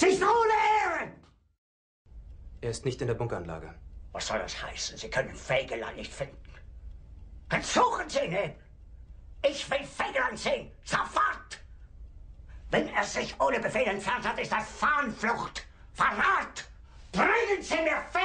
Sie ist ohne Ehre! Er ist nicht in der Bunkeranlage. Was soll das heißen? Sie können Feigeland nicht finden. Dann suchen Sie ihn! Ich will Feigeland sehen! Sofort! Wenn er sich ohne Befehl entfernt hat, ist das Fahnenflucht! Verrat! Bringen Sie mir Feigeland!